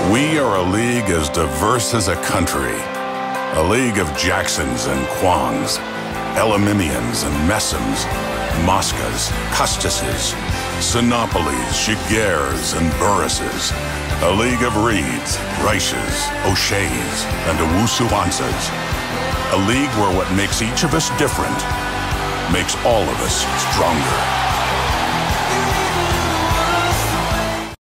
We are a league as diverse as a country. A league of Jacksons and Kwongs, Elamimians and Messams, Moscas, Custuses, Sinopolis, Shigers, and Burrises. A league of Reeds, Reiches, O'Sheas, and Owusu-Ansas. A league where what makes each of us different makes all of us stronger.